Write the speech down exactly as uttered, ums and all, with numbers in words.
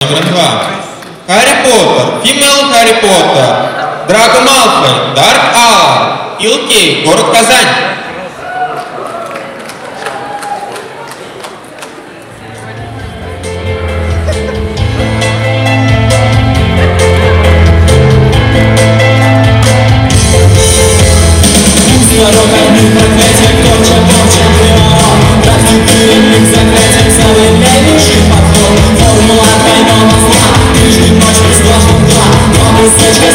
два. Гарри Поттер, Фимел Гарри Поттер, Драко Малфой, Дарк Алан, Илкей, город Казань. Формула двойного зла, каждую ночь без глаз угла, новый слышка